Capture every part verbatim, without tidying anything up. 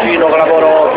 vicino, clamoroso.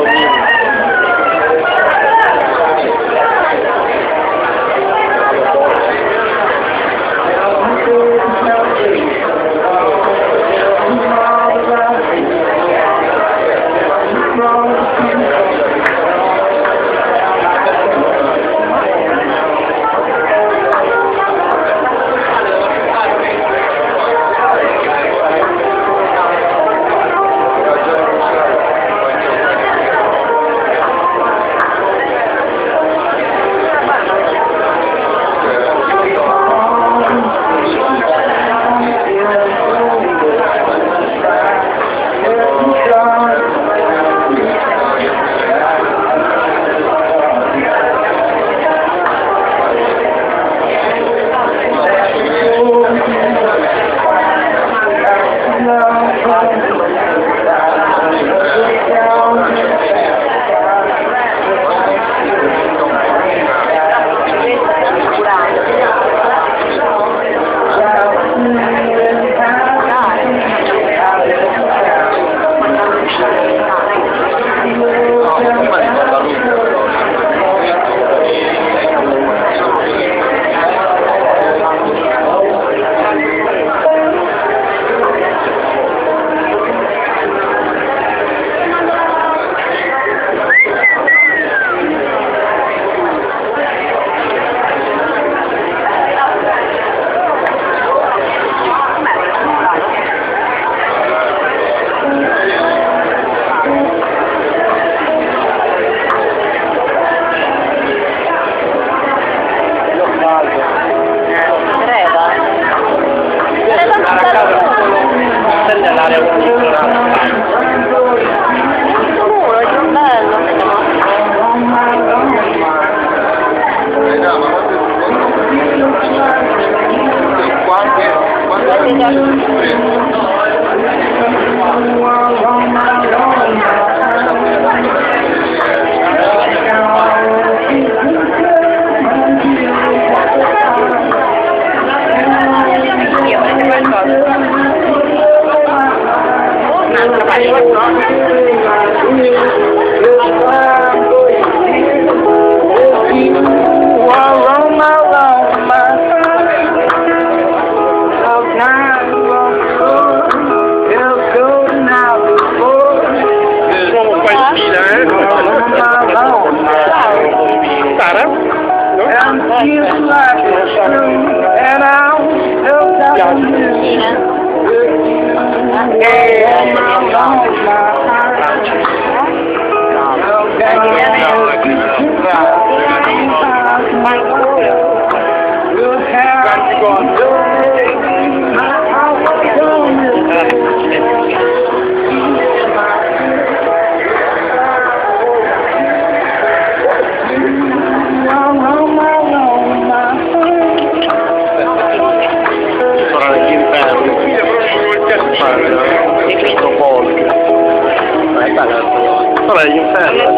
Vabbè, l'inferno.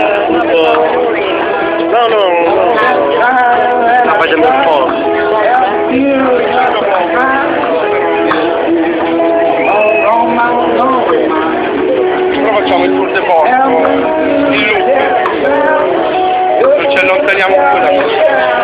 No, no, no. Sta facendo un po'. Però facciamo il tour de porco. Il loop. Non ci allontaniamo più da qui.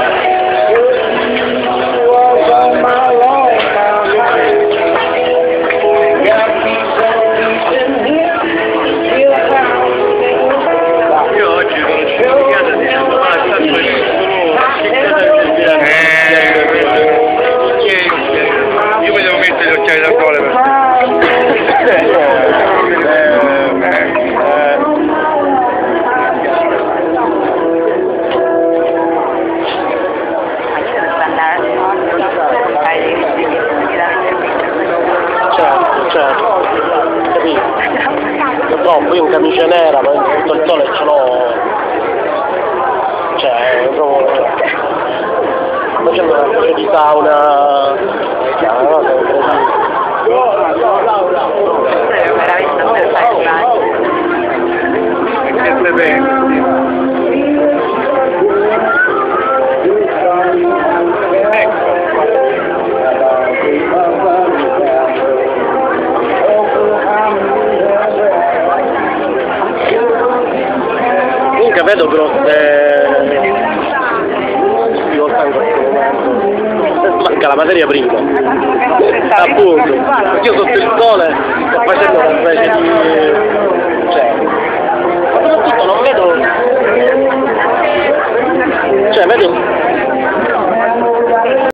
Poi in camicia nera, ma tutto il sole ce l'ho, cioè è proprio, facendo una specie di sauna, vedo grosse difficoltà in questo momento, manca la materia prima, appunto, perché io sotto il sole sto facendo una specie di